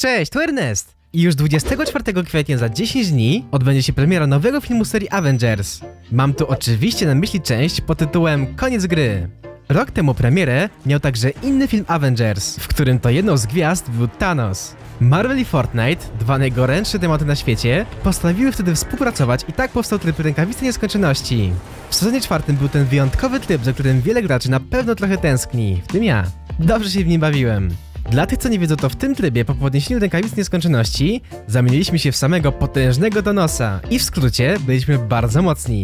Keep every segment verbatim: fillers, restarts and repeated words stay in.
Cześć, tu Ernest! I już dwudziestego czwartego kwietnia za dziesięć dni odbędzie się premiera nowego filmu serii Avengers. Mam tu oczywiście na myśli część pod tytułem Koniec gry. Rok temu premierę miał także inny film Avengers, w którym to jedną z gwiazd był Thanos. Marvel i Fortnite, dwa najgorętsze tematy na świecie, postanowiły wtedy współpracować i tak powstał tryb Rękawicy Nieskończoności. W sezonie czwartym był ten wyjątkowy tryb, za którym wiele graczy na pewno trochę tęskni, w tym ja. Dobrze się w nim bawiłem. Dla tych, co nie wiedzą, to w tym trybie po podniesieniu Rękawicy Nieskończoności zamieniliśmy się w samego potężnego Thanosa i w skrócie byliśmy bardzo mocni.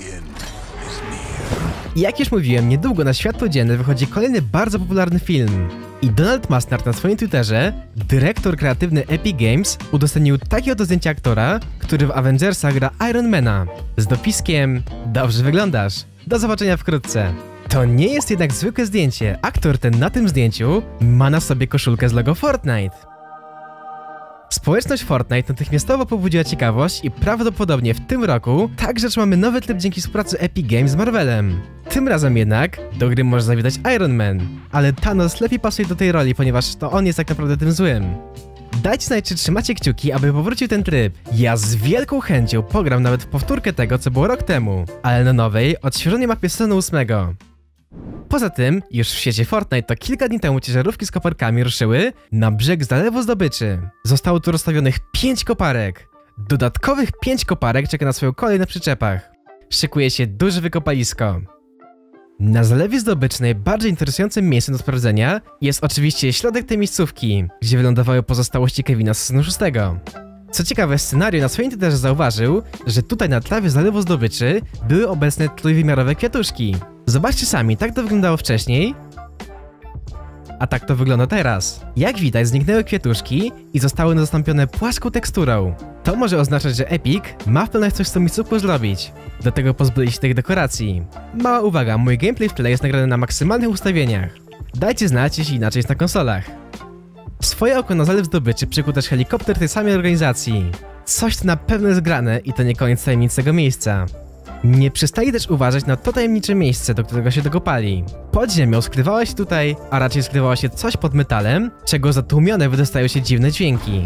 I jak już mówiłem, niedługo na światło dzienne wychodzi kolejny bardzo popularny film. I Donald Mustard na swoim Twitterze, dyrektor kreatywny Epic Games, udostępnił takie oto zdjęcie aktora, który w Avengersach gra Ironmana, z dopiskiem "Dobrze wyglądasz, do zobaczenia wkrótce". To nie jest jednak zwykłe zdjęcie. Aktor ten na tym zdjęciu ma na sobie koszulkę z logo Fortnite. Społeczność Fortnite natychmiastowo pobudziła ciekawość i prawdopodobnie w tym roku także mamy nowy tryb dzięki współpracy Epic Games z Marvelem. Tym razem jednak do gry może zawitać Iron Man, ale Thanos lepiej pasuje do tej roli, ponieważ to on jest tak naprawdę tym złym. Dajcie znać, czy trzymacie kciuki, aby powrócił ten tryb. Ja z wielką chęcią pogram nawet w powtórkę tego, co było rok temu, ale na nowej, odświeżonej mapie sezonu ósmego. Poza tym, już w świecie Fortnite to kilka dni temu ciężarówki z koparkami ruszyły na brzeg Zalewu Zdobyczy. Zostało tu rozstawionych pięć koparek. Dodatkowych pięć koparek czeka na swoją kolej na przyczepach. Szykuje się duże wykopalisko. Na Zalewie Zdobyczy najbardziej interesującym miejscem do sprawdzenia jest oczywiście środek tej miejscówki, gdzie wylądowały pozostałości Kevina z sezonu szóstego. Co ciekawe, scenariusz na swoim Twitterze zauważył, że tutaj na trawie Zalewu Zdobyczy były obecne trójwymiarowe kwiatuszki. Zobaczcie sami, tak to wyglądało wcześniej, a tak to wygląda teraz. Jak widać, zniknęły kwiatuszki i zostały zastąpione płaską teksturą. To może oznaczać, że Epic ma w planach coś z tą miejscówką zrobić. Do tego pozbyli się tych dekoracji. Mała uwaga, mój gameplay w tle jest nagrany na maksymalnych ustawieniach. Dajcie znać, jeśli inaczej jest na konsolach. Swoje oko na Zalew Zdobyczy przykuł też helikopter tej samej organizacji. Coś tu na pewno jest grane i to nie koniec tajemnic tego miejsca. Nie przestali też uważać na to tajemnicze miejsce, do którego się dokopali. Pod ziemią skrywało się tutaj, a raczej skrywało się coś pod metalem, czego zatłumione wydostają się dziwne dźwięki.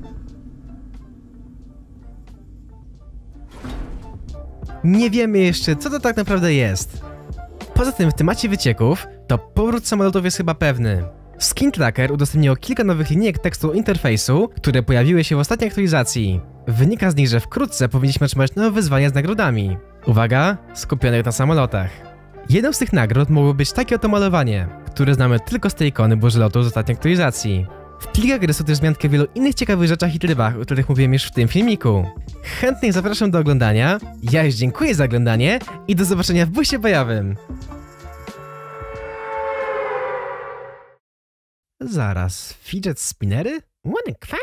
Nie wiemy jeszcze, co to tak naprawdę jest. Poza tym w temacie wycieków, to powrót samolotów jest chyba pewny. Skin Tracker udostępniło kilka nowych linijek tekstu interfejsu, które pojawiły się w ostatniej aktualizacji. Wynika z nich, że wkrótce powinniśmy otrzymać nowe wyzwania z nagrodami. Uwaga, skupionych na samolotach. Jedną z tych nagród mogło być takie oto malowanie, które znamy tylko z tej ikony burzlotu z ostatniej aktualizacji. W plikach gry są też wzmianki o wielu innych ciekawych rzeczach i trybach, o których mówiłem już w tym filmiku. Chętnych zapraszam do oglądania, ja już dziękuję za oglądanie i do zobaczenia w busie bojowym. Zaraz, fidget spinnery?